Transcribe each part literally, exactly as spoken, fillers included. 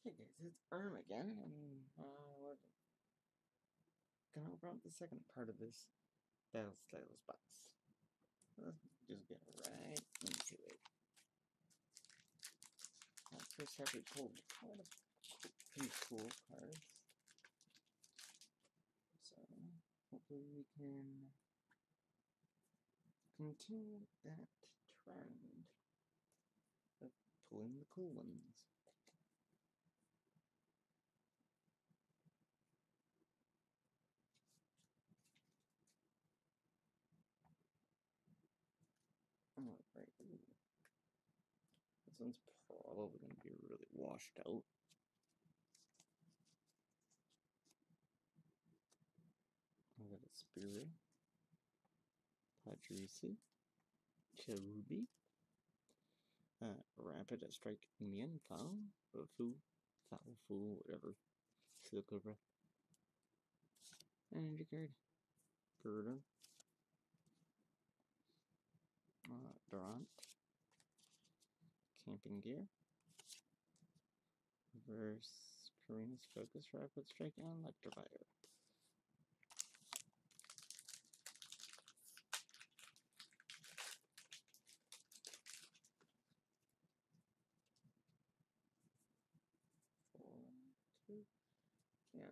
Hey guys, it's Erm again, and uh, we're gonna open up the second part of this Battle Styles box. Let's just get right into it. Uh, first have we pulled quite a few cool cards, so hopefully we can continue that trend of pulling the cool ones. Alright, this one's probably gonna be really washed out. I've got a Spearow, Pachirisu, Cherubi, uh, Rapid Strike Mienfao, Fu, Foul Fu, whatever, Silcobra, Energy Card, Gerda, uh, Durant, Camping Gear, Reverse Karina's Focus, Rapid Strike, and Electivire. Four, two, yeah.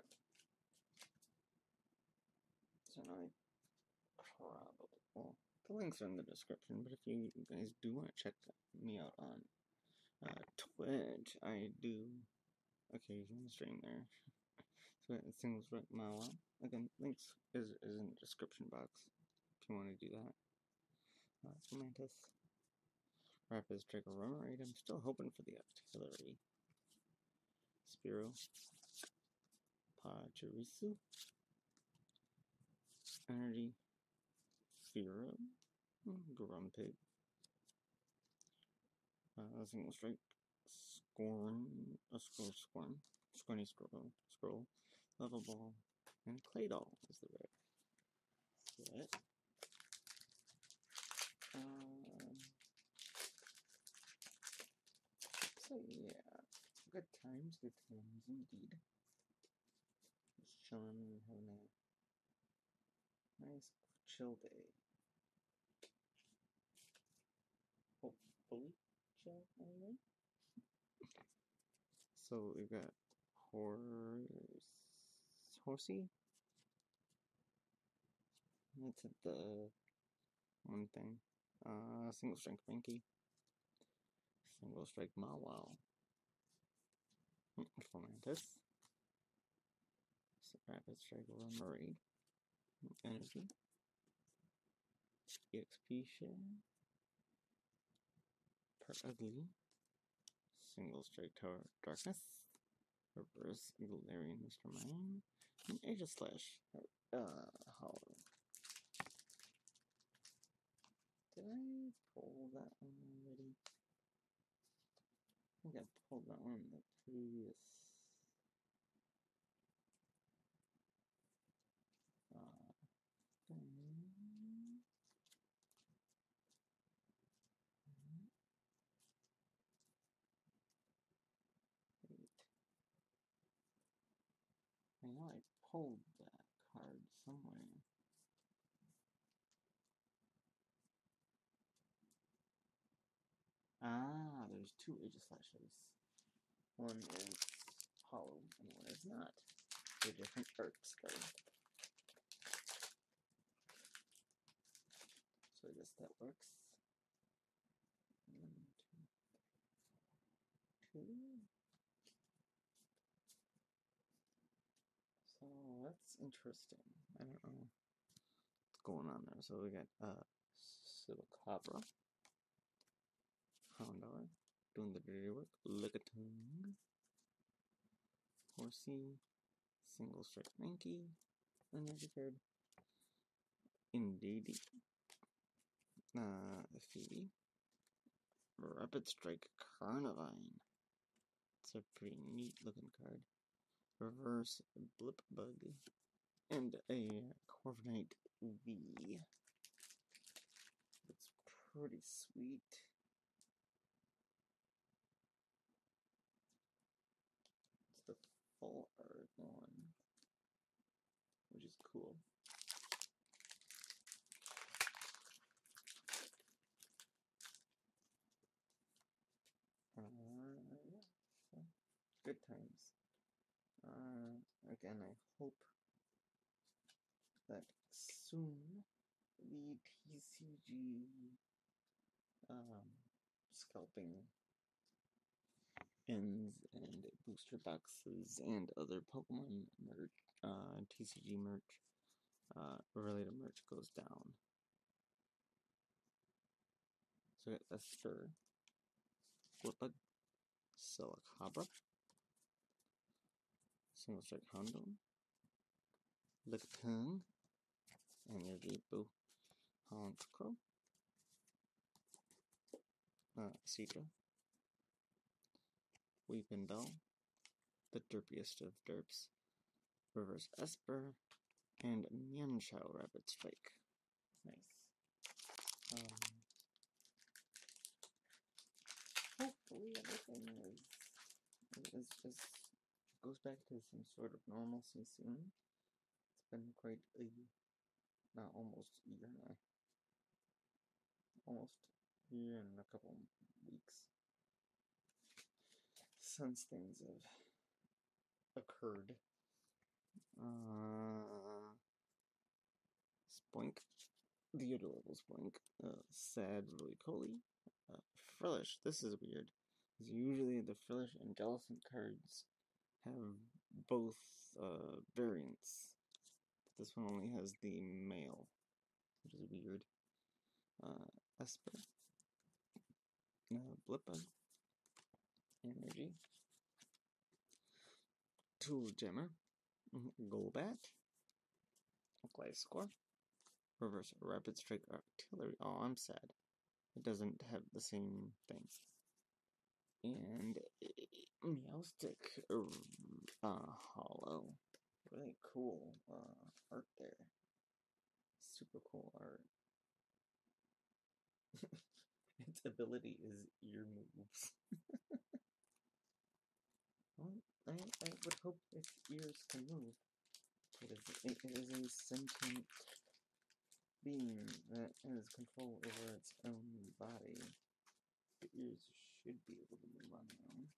So now I probably, well, the links are in the description, but if you guys do want to check me out on uh, Twitch, I do occasionally stream there. So it seems right now. Again, links is, is in the description box if you want to do that. Uh, Mantis, Rapid Strike Remoraid. I'm still hoping for the artillery. Spearow, Pachirisu, Energy, Fearow, Grumpig, uh, Single Strike, Scorn, a uh, Scroll Scorn, Scorny Scroll, Scroll, Level Ball, and Claydol is the red. Set. Um, so yeah, good times, good times indeed. Just chilling, having a nice chill day. Hopefully chill anyway. So we've got horse, horsey. That's the one thing. Uh, single strength Banky. Single strike Mawile. Fomantis. Rapid strike Remoraid. Energy. E X P share. Per ugly. Single strike Tower Darkness. Reverse Galarian Mister Mime. And Aegislash. Uh, Hollow. Did I pull that one already? I think I pulled that one in the previous uh, thing. Wait. I know I pulled that card somewhere. Ah, there's two Aegislashes. One is hollow and one is not. They're different arts, though. So I guess that works. One, two, two. So that's interesting. I don't know what's going on there. So we got uh, Silcobra, Houndour, doing the dirty work, Lickitung, Horsey, Single Strike Mankey, Energy Card, Indeedee, uh, Phoebe, Rapid Strike Carnivine. It's a pretty neat looking card. Reverse Blip Bug, and a Corviknight V. It's pretty sweet. full art one, which is cool. Uh, yeah, so good times. Uh, again, I hope that soon the T C G um, scalping ends and booster boxes and other Pokemon merch, uh, T C G merch, uh, related merch goes down. So we got Esper, Flippa, Silicabra, Single Strike Hondo, Lickitung, Energy Boo, Honchkrow, uh, Seadra, Weepinbell, the derpiest of derps, Reverse Esper, and Mienshao Rapid Strike. Nice. Um, hopefully everything is, is, is goes back to some sort of normalcy soon. It's been quite a, not almost a year now, almost a year and a couple weeks since things have occurred. Uh, Spoink, the adorable Spoink, uh, Sad Roly-Poly, uh, Frillish. This is weird, because usually the Frillish and Jellicent cards have both uh, variants, but this one only has the male, which is weird. Uh, Esper, uh, Blippa, Energy, Tool Gemmer, Golbat, Gliscor, Reverse Rapid Strike Artillery. Oh, I'm sad. It doesn't have the same thing. And uh, Meowstic uh, Hollow. Really cool uh, art there. Super cool art. Its ability is ear moves. Well, I, I would hope its ears can move. It is, it is a sentient being that has control over its own body. The ears should be able to move on their own.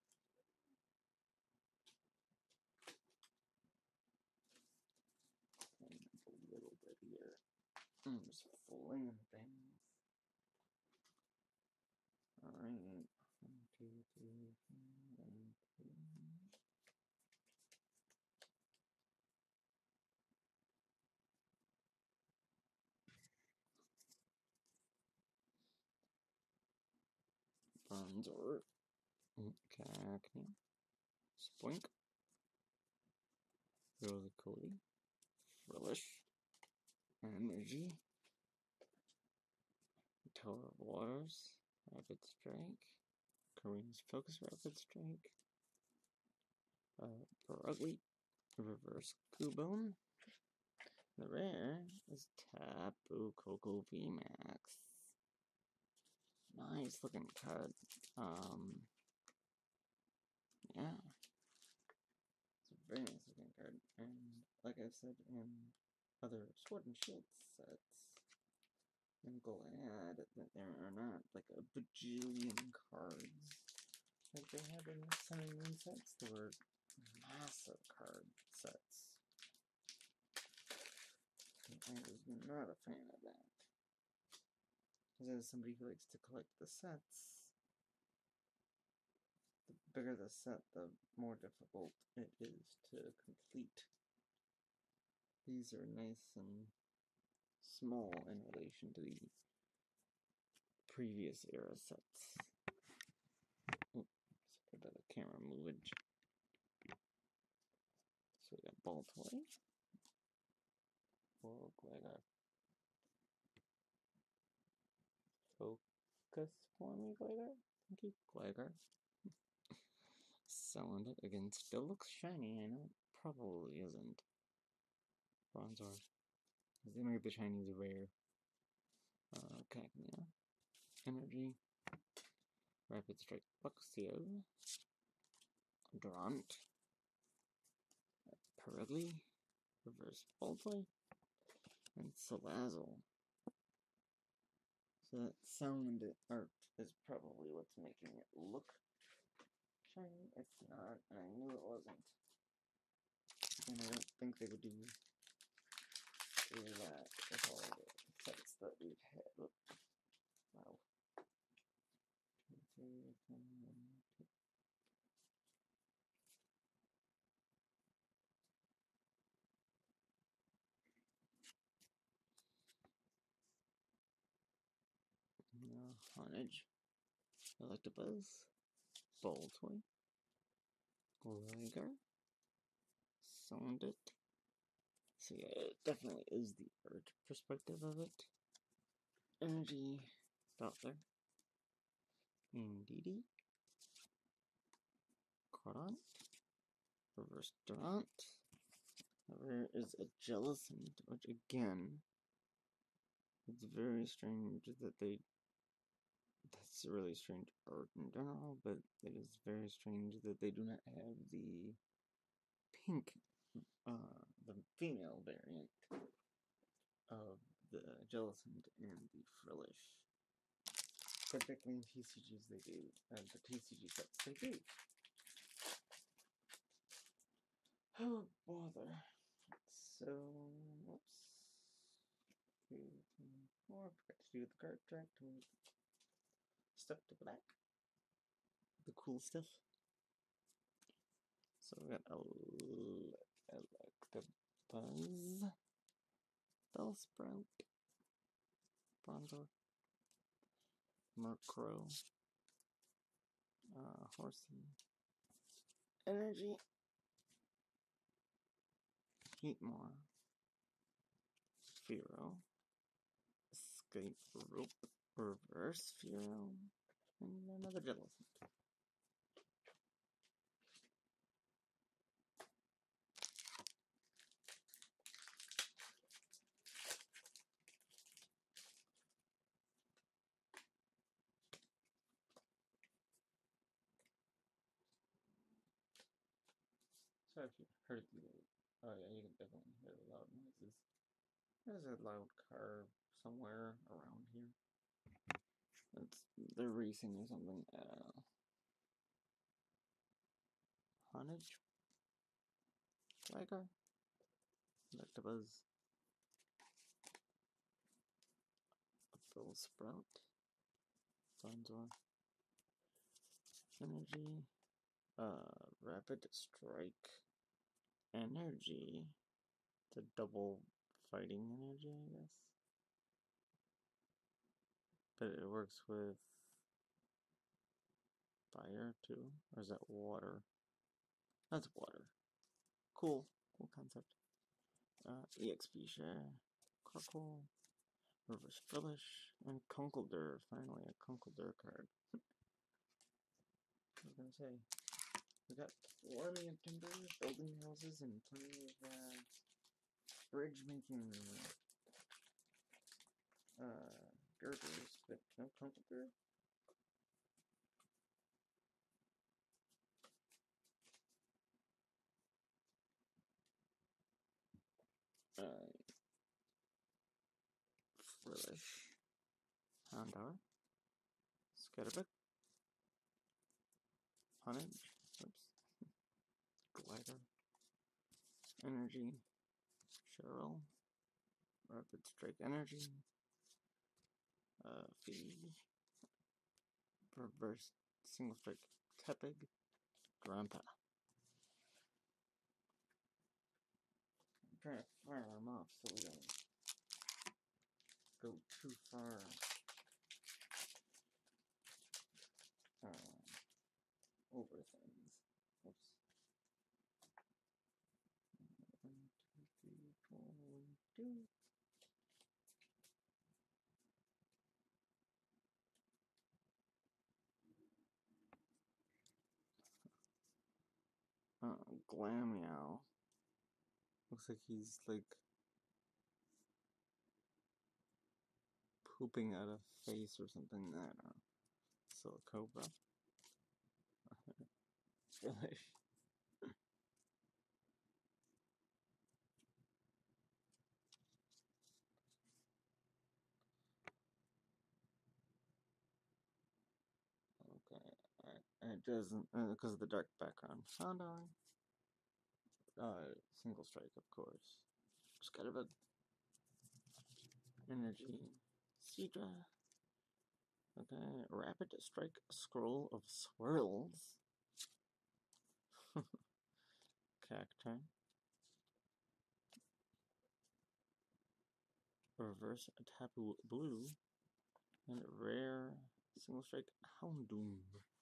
And a little bit here. I'm just flinging things. Alright. One, two, three, four, one, two. Bronzor. Cacnea. Spoink. Roly-Poly. Frillish. Energy. Tower of Waters. Rapid Strike. Karina's Focus Rapid Strike. Uh, Purugly. Reverse Cubone. The rare is Tapu Koko V Max. Nice looking card. Um, yeah. It's a very nice looking card. And like I've said in other Sword and Shield sets, I'm glad that there are not like a bajillion cards like they had in the Sun and Moon sets. There were massive card sets. I was not a fan of that. Because as somebody who likes to collect the sets, the bigger the set, the more difficult it is to complete. These are nice and small in relation to the previous era sets. Oops, sorry about the camera movage. So we got Baltoy. Whoa, Gligar. Focus for me, Gligar. Thank you, Gligar. Selling it again. Still looks shiny. I know it probably isn't. Bronzor. They make the shinies rare. Uh, Cacnea. Energy. Rapid Strike Luxio. Durant. Corelli, Reverse Boltoy, and Salazzle. So that sound art is probably what's making it look shiny. It's not, and I knew it wasn't. And I don't think they would do that with all the sets that we've had. Wow. Uh, Honage, Electabuzz, Boltoy, Gligar, Soundit. So yeah, it definitely is the art perspective of it. Energy, Doppler, Indeedee, Cordant, Reverse Durant. There is a Jellicent, which again, it's very strange that they, that's really strange art in general, but it is very strange that they do not have the pink, uh, the female variant of the Jellicent and the Frillish. Typically in T C Gs they do, and uh, the T C G sets they do. Oh, bother. So, whoops. Two, three, four. Forgot to do the card track to move stuff to black. The cool stuff. So we got Electabuzz, Bellsprout, Bronzor, Murkrow, uh, Horsey, Energy, Heatmore, Fearow, Escape Rope, Reverse Fearow, and another Jellicent. So if you heard the, oh yeah, you can definitely hear the loud noises. There's a loud car somewhere around here. It's, they're racing or something. Uh, Honage, Gligar, Electabuzz, Bellsprout, Bronzor, Energy, uh, Rapid Strike, Energy, it's a double fighting energy, I guess. But it works with fire too, or is that water? That's water. Cool, cool concept. Uh, E X P Share, Crackle, Reverse Frillish, and Conkeldurr. Finally, a Conkeldurr card. I was gonna say, we got plenty of timber, building houses, and plenty of uh, bridge making uh, girders, but no Conkeldurr. Uh, Frillish, Houndour, Scatterbug, Honage, oops, Glider, Energy, Cheryl, Rapid Strike Energy, uh, Fee, Reverse Single Strike Tepig, Grandpa. I'm trying to fire them off so we don't go too far uh, over things. Oops. One, two, three, four, one, two. Uh, Glameow. Looks like he's like pooping out a face or something. I don't know. Silicobra. Frillish. doesn't, because uh, of the dark background. Houndour. Uh, single strike, of course. Just got a bit energy. Seadra. Okay, rapid strike scroll of swirls. Cacturn. Reverse Tapu Blue. And rare single strike Houndoom.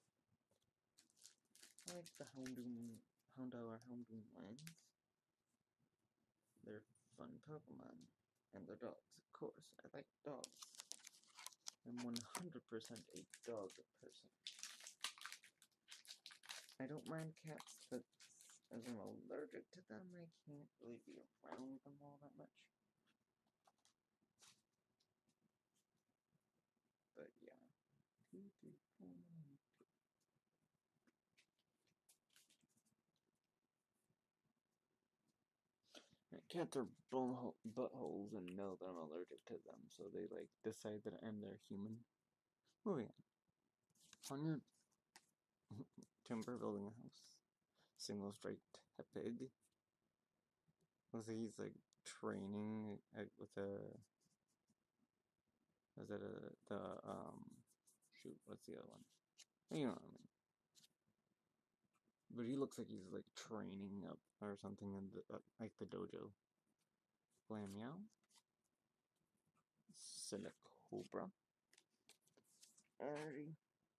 I like the Houndoom, Houndour Houndoom lines. They're fun Pokemon. And they're dogs, of course. I like dogs. I'm one hundred percent a dog person. I don't mind cats, but as I'm allergic to them, I can't really be around them all that much. But yeah. Cats are buttholes and know that I'm allergic to them, so they like decide that I'm their human. Moving on. On your timber building a house. Single strike Tepig. Looks like he's like training with a. Is it a the um shoot, what's the other one? You know what I mean. But he looks like he's like training up or something in the uh, like the dojo. Glameow. Silicobra. Alrighty.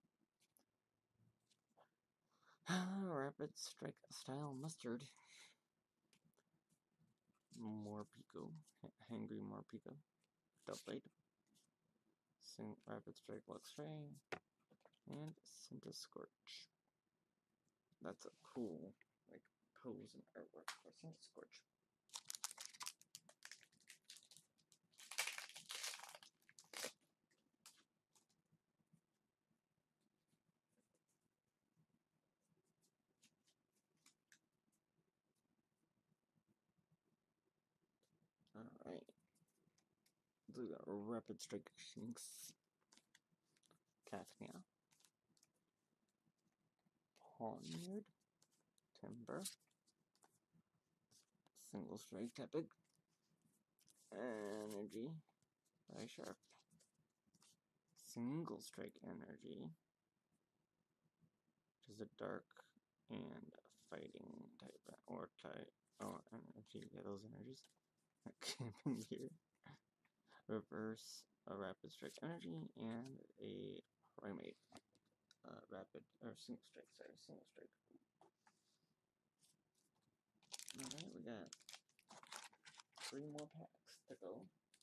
Rapid strike style mustard. Morpeko. Hangry Morpeko. Doublade. Sing rapid strike Luxray. And Centiskorch. That's a cool like pose and artwork for Centiskorch. Alright. So we got Rapid Strike Shinx. Cacnea. Pawniard. Timber. Single Strike Tepig. Energy. Sharp. Single Strike Energy. Which is a dark and fighting type. Or type. Oh, energy. Yeah, those energies. Camping here. Reverse a Rapid Strike Energy and a Primate. Uh, rapid, or single strike, sorry, single strike. Alright, we got three more packs to go.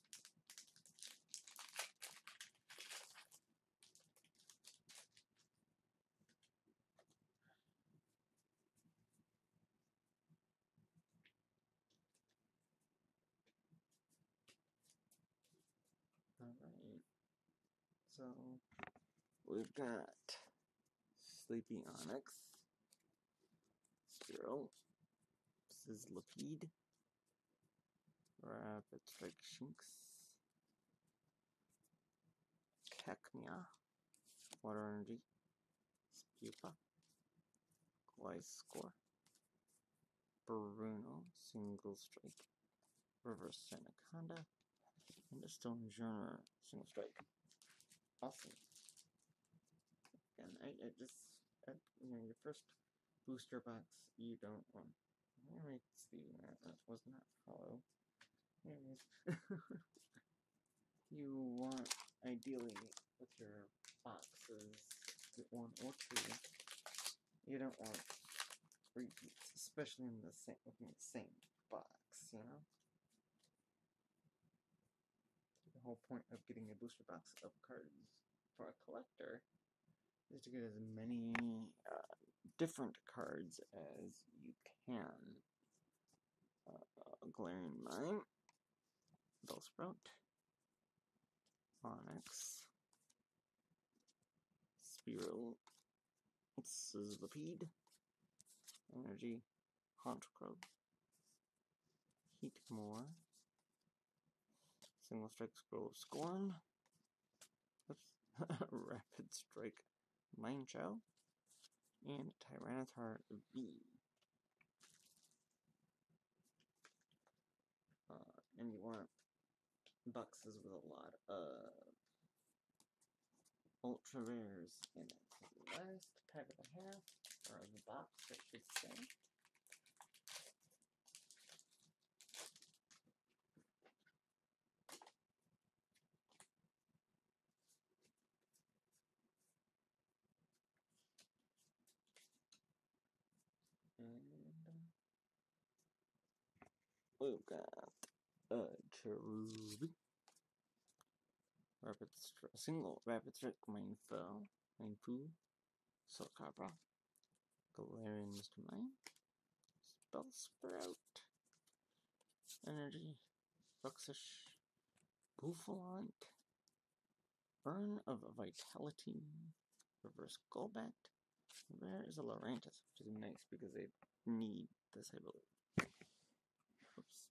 Alright, so we've got Sleepy Onyx, Spearow, Sizzlipede, Rapid Strike Shinx, Cacnea, Water Energy, Spupa, Gliscor, Bruno, Single Strike, Reverse Anaconda, and a Stonjourner, Single Strike. Awesome. And I, I just, at, you know, your first booster box, you don't want. Alright, Steven, that, that was not hollow. Anyways, you want, ideally, with your boxes, one or two, you don't want repeats, especially in the same, in the same box, you know? The whole point of getting a booster box of cards for a collector is to get as many uh, different cards as you can. Uh, Glaring Mine, Bellsprout, Onyx, Spearow, Sizzlipede, Energy, Honchkrow, Heatmore, Single Strike Scroll of Scorn, Rapid Strike Minechow, and Tyranitar V. Uh, and you want boxes with a lot of ultra rares in it. So the last pack of a half, or the box, I should say. And we've got a Cherubi, Rapid Stri- single Rapid Strike Mindful, Mindfu, Silcabra, Galarian Mister Mime, Spellsprout, Energy, Buxish, Buffalant, Burn of Vitality, Reverse Golbat. There is a Lurantis, which is nice because they need this, I believe. Oops.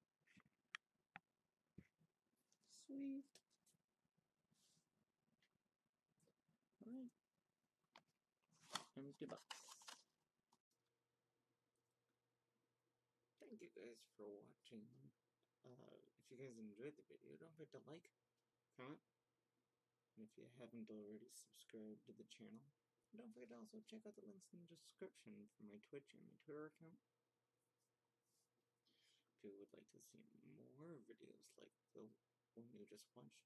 Sweet. Alright. Empty box. Thank you guys for watching. Uh, if you guys enjoyed the video, don't forget to like, comment, and if you haven't already, subscribe to the channel. And don't forget to also check out the links in the description for my Twitch and my Twitter account. If you would like to see more videos like the one you just watched,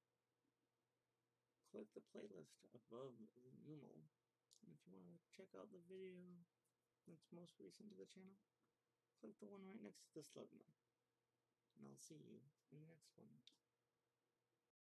click the playlist above the numeral. And if you want to check out the video that's most recent to the channel, click the one right next to the Slugma. And I'll see you in the next one.